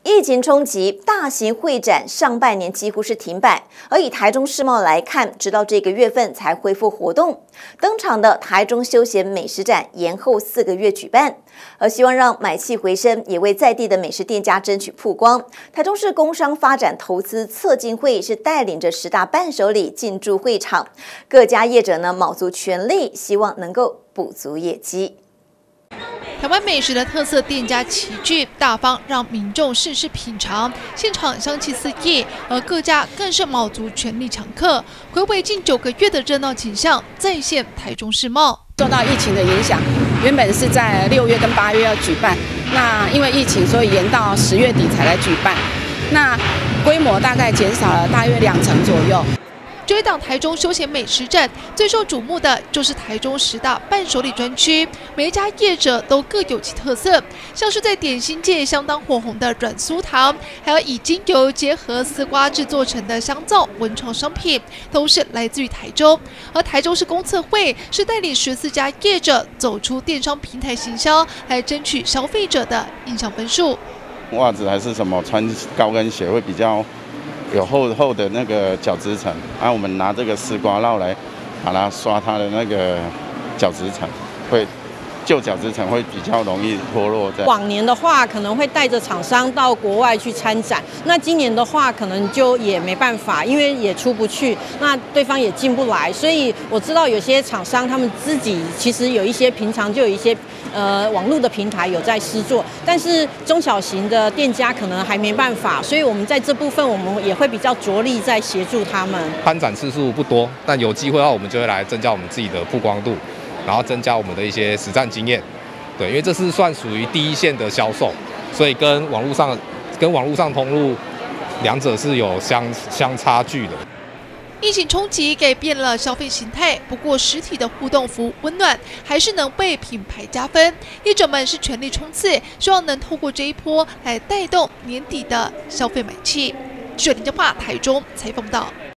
疫情冲击，大型会展上半年几乎是停摆，而以台中世贸来看，直到这个月份才恢复活动。登场的台中休闲美食展延后4个月举办，而希望让买气回升，也为在地的美食店家争取曝光。台中市工商发展投资策进会是带领着10大伴手礼进驻会场，各家业者呢卯足全力，希望能够补足业绩。 台湾美食的特色店家齐聚，大方让民众试试品尝，现场香气四溢，而各家更是卯足全力抢客。睽违近9个月的热闹景象再现台中世贸。 受到疫情的影响，原本是在6月跟8月要举办，那因为疫情，所以延到10月底才来举办。那规模大概减少了大约2成左右。 这一档台中休闲美食展最受瞩目的就是台中10大伴手礼专区，每一家业者都各有其特色，像是在点心界相当火红的软酥糖，还有以精油结合丝瓜制作成的香皂文创商品，都是来自于台中。而台中市公测会是带领14家业者走出电商平台行销，来争取消费者的印象分数。 袜子还是什么穿高跟鞋会比较。 有厚的那个角质层，然后我们拿这个丝瓜烙来把它刷它的那个角质层，会旧角质层会比较容易脱落。 往年的话可能会带着厂商到国外去参展，那今年的话可能就也没办法，因为也出不去，那对方也进不来，所以我知道有些厂商他们自己其实有一些平常就有一些。 网络的平台有在施作，但是中小型的店家可能还没办法，所以我们在这部分我们也会比较着力在协助他们。 参展次数不多，但有机会的话，我们就会来增加我们自己的曝光度，然后增加我们的一些实战经验。对，因为这是算属于第一线的销售，所以跟网络上通路两者是有相差距的。 疫情冲击改变了消费形态，不过实体的互动服务温暖还是能被品牌加分。业者们是全力冲刺，希望能透过这一波来带动年底的消费买气。记者林家华台中采访到。